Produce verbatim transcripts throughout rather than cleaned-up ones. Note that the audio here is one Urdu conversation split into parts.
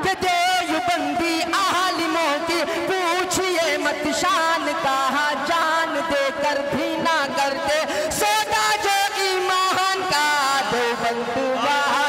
کہ دیوبندی عالموں کی پوچھئے مت شان کہا جان دے کر بھی نہ کرتے سودا جو ایمان کا دیوبند والے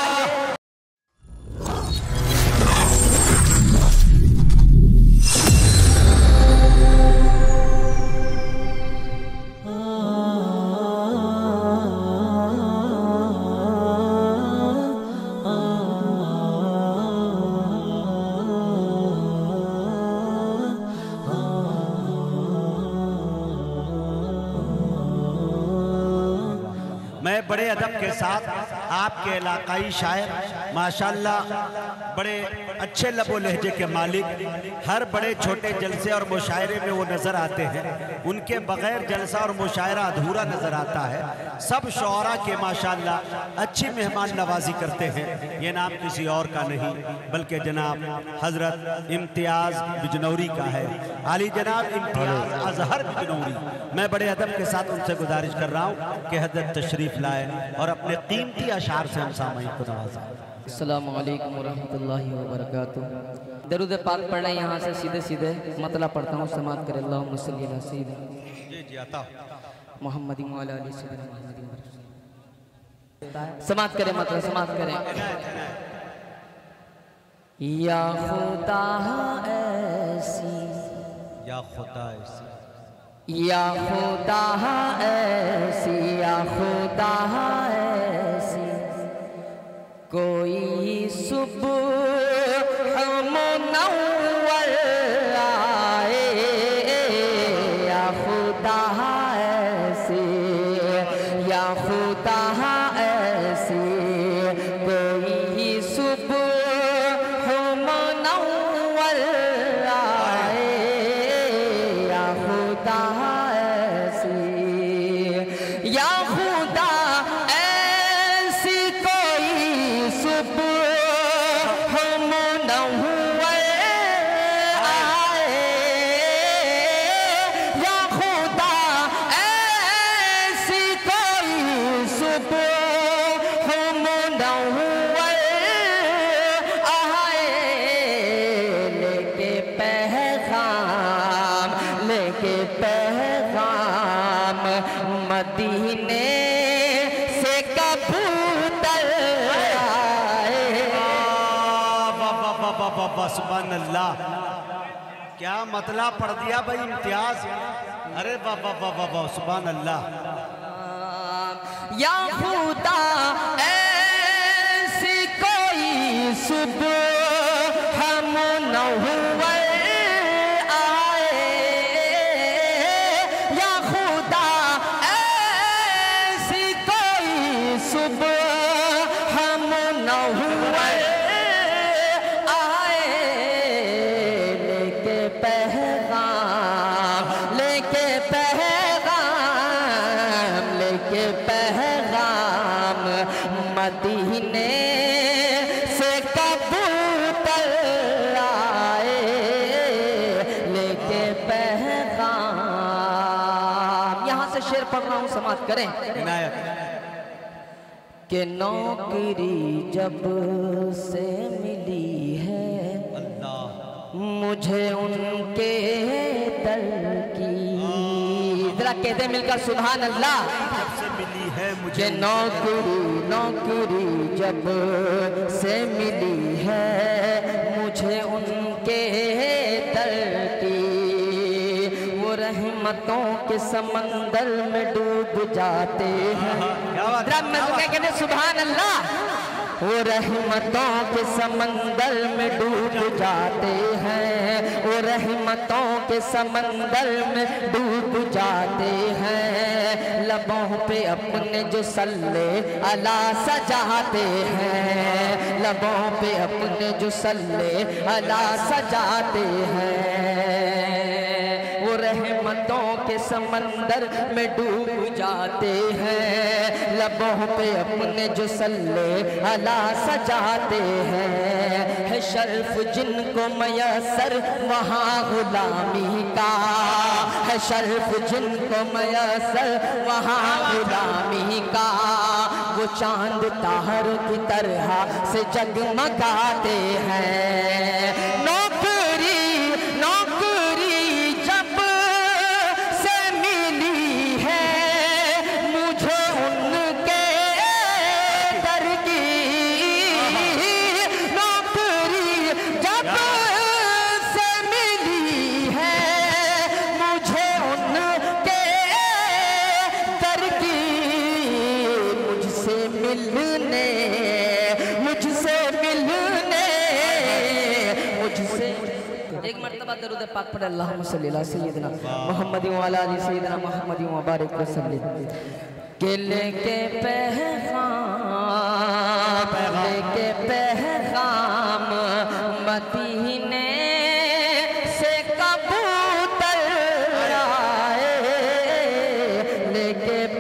میں بڑے ادب کے ساتھ آپ کے علاقائی شاعر ماشاءاللہ بڑے اچھے لب و لہجے کے مالک ہر بڑے چھوٹے جلسے اور مشاعرے میں وہ نظر آتے ہیں، ان کے بغیر جلسہ اور مشاعرہ ادھورا نظر آتا ہے۔ سب شعراء کے ماشاءاللہ اچھی مہمان نوازی کرتے ہیں، یہ نام کسی اور کا نہیں بلکہ جناب حضرت امتیاز بجنوری کا ہے، عالی جناب امتیاز اظہر بجنوری۔ میں بڑے ادب کے ساتھ ان سے گزارش کر رہا ہوں کہ حضرت تشریف لائے اور اپنے قیمتی اشعار سے ہم سامعین کو نوازیں۔ السلام علیکم ورحمۃ اللہ وبرکاتہ۔ درود پاک پڑھ رہے ہیں یہاں سے سیدھے سیدھے مطلع پڑھتا ہوں، سماعت کرے اللہم صلی علی سیدنا جی جی آتا محمد وعلی آلہ سیدنا محمد۔ سماعت کرے مطلع، سماعت کرے۔ یا خدا ایسی یا خدا ایسی یا خدا ایسی یا خدا ایسی کوئی صبح منور آئے یا خدا ایسی یا خدا ایسی کوئی صبح منور آئے یا خدا یا خدا ایسی کوئی صبح منور آئے یا خدا ایسی کوئی صبح منور آئے لے کے پیغام لے کے پیغام مدینے سے کبوتر آئے۔ سبحان اللہ، کیا مطلع پڑھ دیا بھائی امتیاز، ارے بابا بابا بابا سبحان اللہ۔ یا خدا ایسی کوئی صبح منور آئے یا خدا ایسی کوئی صبح منور آئے لے کے پیغام لے کے پیغام لے کے پیغام مدینے سے کبوتر آئے لے کے پیغام۔ یہاں سے شعر پڑھ رہا ہوں، سماعت کریں۔ کہ نوکری جب سے ملی ہے مجھے ان کے در کی، ذرا کہتے ہیں مل کر سبحان اللہ۔ جب سے ملی ہے مجھے کہ نوکری نوکری جب سے ملی ہے مجھے ان کے در کی، وہ رحمتوں کے سمندر میں ڈوب جاتے ہیں، ذرا میں کہتے ہیں سبحان اللہ۔ وہ رحمتوں کے سمندر میں ڈوب جاتے ہیں، وہ رحمتوں کے سمندر میں ڈوب جاتے ہیں، لبوں پہ اپنے جو صلی علیہ سجاتے ہیں، لبوں پہ اپنے جو صلی علیہ سجاتے ہیں، وہ رحمتوں کے سمندر میں ڈوب جاتے ہیں، لبوں پہ اپنے جو صلی علیہ سجاتے ہیں، ہے شرف جن کو میسر وہاں غلامی کا، ہے شرف جن کو میسر وہاں غلامی کا، وہ چاند تاروں کی طرح سے جگمگاتے ہیں، मरतबा दरूद पाक पढ़े अल्लाहुम्मा सल्ली अला सय्यिदिना मुहम्मद व अला आलि सय्यिदिना मुहम्मद व बारिक वसल्लिम। के लेके पैगाम लेके पैगाम मदीने से कबूतर आए, लेके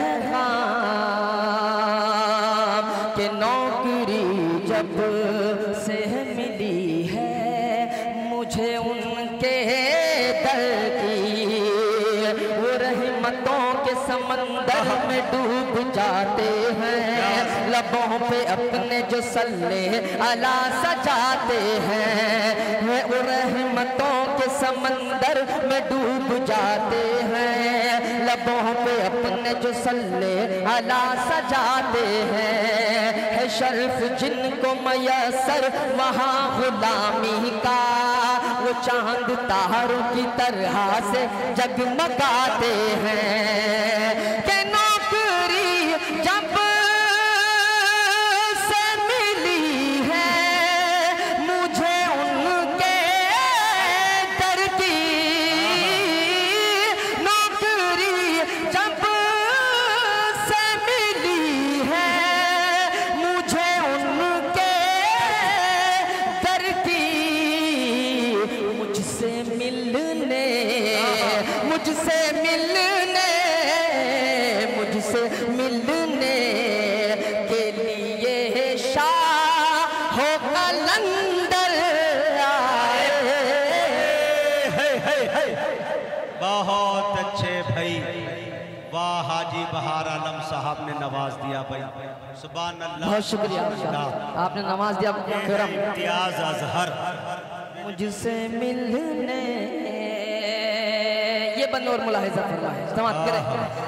पैगाम के नौकरी जब से मिली है मुझे उनके दर की, वो रहमतों के समंदर में डूब जाते हैं, लबों पे अपने जो सल्ले अला सजाते हैं, वो रहमतों के समंदर में डूब जाते हैं, लबों पे अपने जो सल्ले अला सजाते हैं। है शर्फ जिनको मयसर वहाँ गुलामी का, वो चांद तारों की तरह से जगमगाते हैं। कि नौकरी जब से मिली है मुझे उनके दर की, नौकरी जब से मिली है मुझे उनके दर की, मुझसे मिलने मुझसे मिलने मुझसे मिलने के लिए शाह हो कलंदर आए। है, है, है। बहुत अच्छे भाई, वाह हाजी बहार आलम साहब ने नवाज दिया भाई, सुभान अल्लाह। बहुत शुक्रिया, आपने नवाज दिया करम। इम्तियाज अजहर मुझसे मिलने, ये बंद और मुलाहिजा फरमाए समाप्त करें।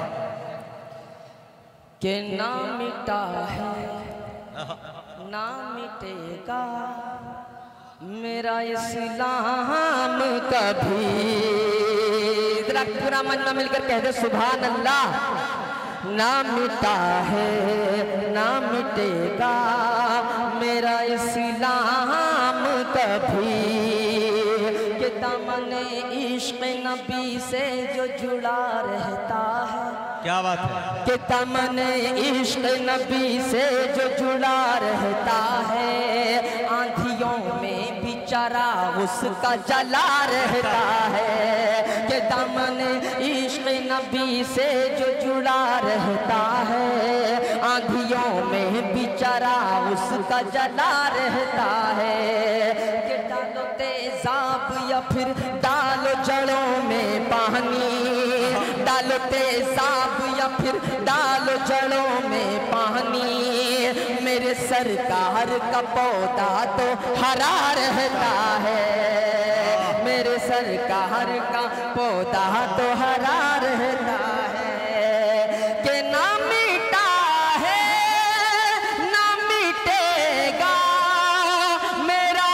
कि ना मिटा है ना मिटेगा मेरा इस्लाम कभी, जरा पूरा मजमा मिलकर कह दे सुभान अल्लाह। ना मिटा है ना मिटेगा मेरा इस्लाम कभी, कि दामने इश्क़ नबी से जो जुड़ा रहता है, क्या बात है, कि दामने इश्क़ नबी से जो जुड़ा रहता है, आंधियों में भी चराग उसका जला रहता है। कि दामने इश्क़ नबी से जो जुड़ा रहता है, आंधियों में भी चराग उसका जला रहता है। कि डालो तेज़ाब या फिर डालो जड़ों में पानी, डालो तेज़ाब या फिर डालो जड़ों में पानी, मेरे सरकार का पौधा तो हरा रहता है, मेरे सरकार का पौधा तो हरा रहता है। कि ना मिटा है ना मिटेगा मेरा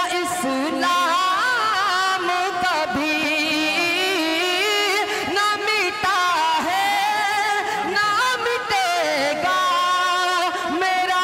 इस्लाम कभी, ना मिटा है ना मिटेगा मेरा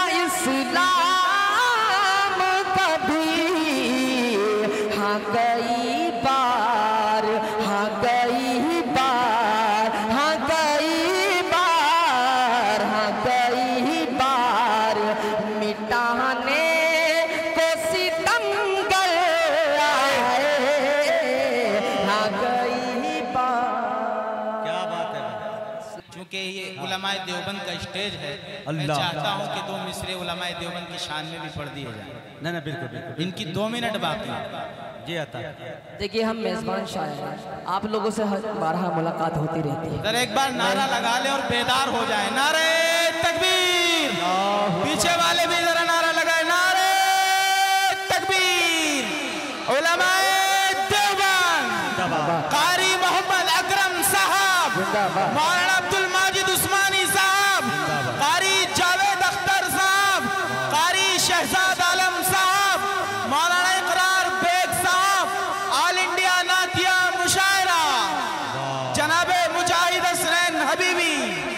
इस्लाम कभी। हाँ कई बार हाँ कई बार हाँ कई बार हाँ कई बार मिटाने को सितमगर आए, हाँ कई बार। क्या बात है। चूँकि ये उलमाए देवबंद का स्टेज है, मैं अल्लाह। चाहता हूँ कि दो मिसरे उलमाए देवबंद की शान में भी पढ़ दिए जाए। नहीं नहीं बिल्कुल बिल्कुल इनकी दो मिनट बाकी। जी आता। देखिए हम मेजबान शायर हैं, आप लोगों से हर बारह मुलाकात होती रहती है। जरा एक बार नारा लगा ले और बेदार हो जाए। नारे तकबीर, पीछे वाले भी जरा नारा लगाए। नारे तकबीर। उलमाए देवबंद, कारी मोहम्मद अकरम साहब, मौलाना अब्दुल माजिद उस्मानी साहब, कारी जावेद अख्तर साहब, कारी शहजाद आलम साहब, मौलाना इकरार बेग साहब, ऑल इंडिया नातिया मुशायरा जनाबे मुजाहिद हसनैन हबीबी,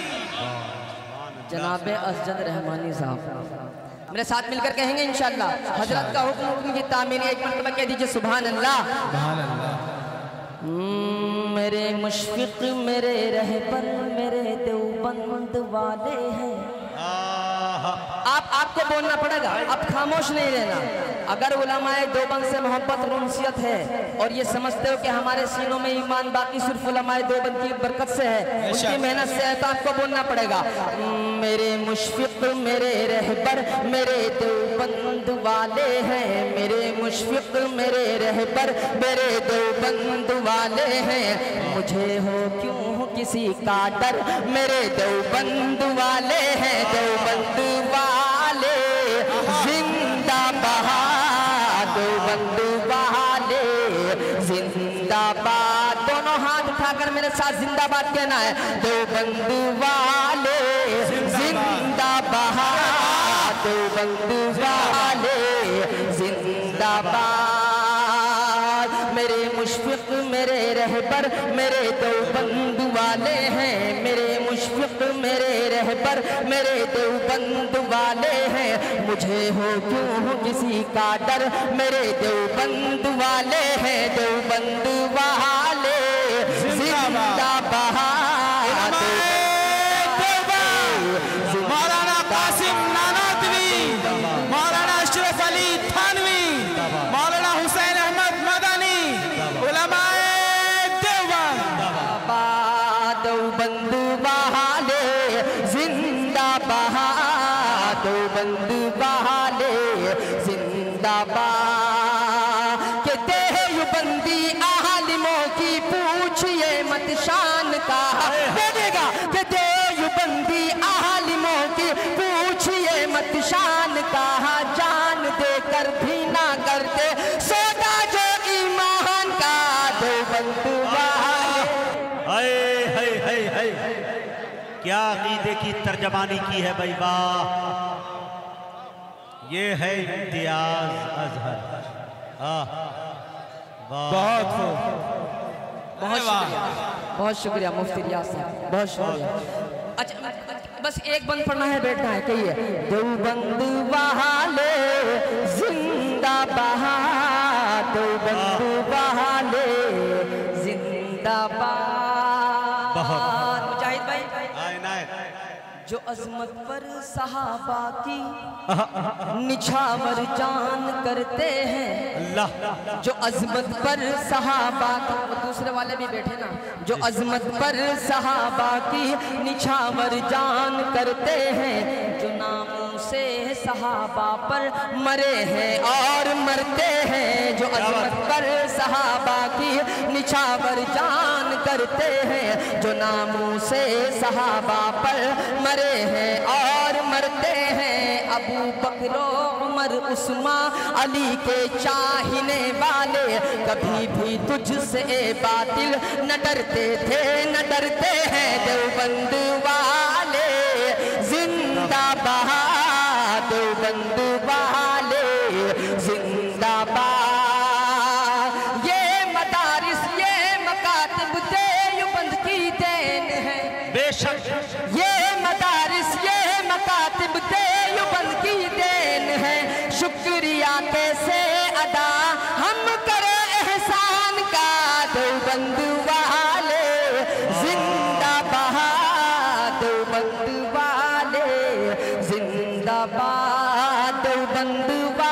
जनाबे असजद रहमानी साहब मेरे साथ मिलकर कहेंगे इंशाअल्लाह। हजरत का हुक्म की तामीर, एक मरतबा कह दीजिए सुभान अल्लाह। میرے مشفق میرے رہبر میرے دیوبند والے ہیں. آپ آپ کو بولنا پڑے گا, اب خاموش نہیں رہنا. اگر علماء دیوبند سے محبت رنسیت ہے اور یہ سمجھتے ہو کہ ہمارے سینوں میں ایمان باقی صرف علماء دیوبند کی برکت سے ہے, ان کی محنت سے ہے, تو آپ کو بولنا پڑے گا میرے مشفق میرے رہبر میرے دیوبند والے ہیں. میرے مشفق میرے رہبر میرے دیوبند والے ہیں. مجھے ہو کیوں کسی کا ڈر میرے دیوبند والے ہیں. دیوبند والے زندہ باد, دیوبند والے زندہ باد. دونوں ہاتھ اٹھا کر میرے ساتھ زندہ باد کہنا ہے. دیوبند والے زندہ باد, دیوبند والے زندہ باد. میرے مشفق میرے رہبر میرے دیوبند والے ہیں. میرے مشفق میرے رہبر میرے دیوبند والے ہیں. مجھے ہو کیوں کسی کا ڈر میرے دیوبند والے ہیں. دیوبند والے زندہ باد. مولانا قاسم نانوتوی, مولانا اشرف علی تھانوی, مولانا حسین احمد مدنی, علماء دیوبند. دیوبند والے زندہ باد, دیوبند والے زندہ باد. کہ دیوبندی عالموں کی پوچھئے مت شان کا, دیکھے گا کہ دیوبندی عالموں کی پوچھئے مت شان کا. جان دے کر بھی نہ کرتے سودا جو ایمان کا. دیوبند والے. ہائے ہائے ہائے ہائے, کیا عقیدے کی ترجمانی کی ہے بھائی, واہ. یہ ہے امتیاز ازہر. بہت خوب, بہت شکریہ, بہت شکریہ مفتی ریاض صاحب, بہت شکریہ. اچھا بس ایک بند پڑھنا ہے, بیٹھنا ہے. کہیے دیوبند والے زندہ باد, دیوبند والے زندہ باد. مجاہد بھائی, جو عظمت پر صحابہ کی نچھاور جان کرتے ہیں. اللہ, جو عظمت پر صحابہ کی, وہ دوسرے والے بھی بیٹھے نا, جو عظمت پر صحابہ کی نچھاور جان کرتے ہیں. جو ناموں سے صحابہ پر مرے ہیں اور مرتے ہیں. جو عظمت پر صحابہ کی نچھاور جان کرتے ہیں. جو ناموں سے صحابہ پر مرے ہیں اور مرتے ہیں. ابو بکر و عمر عثمان علی کے چاہنے والے کبھی بھی تجھ سے باطل نہ ڈرتے تھے نہ ڈرتے ہیں. دیوبند والے زندہ باد, دیوبند والے زندہ باد. یہ مدارس یہ مکاتب دیوبند کی دین ہے. بے شک یہ مدارس یہ مکاتب دیوبند کی دین ہے. شکریہ کیسے ادا ہم کرے احسان کا. دیوبند والے زندہ باد, دیوبند والے زندہ باد, دیوبند والے